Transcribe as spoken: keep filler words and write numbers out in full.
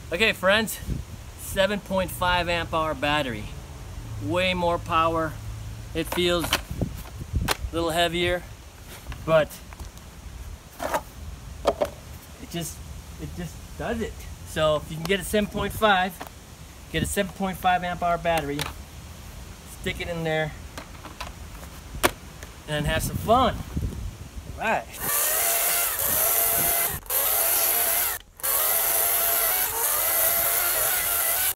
Okay friends, seven point five amp hour battery. Way more power. It feels a little heavier, but it just it just does it. So if you can get a seven point five, get a seven point five amp hour battery, stick it in there, and have some fun. All right.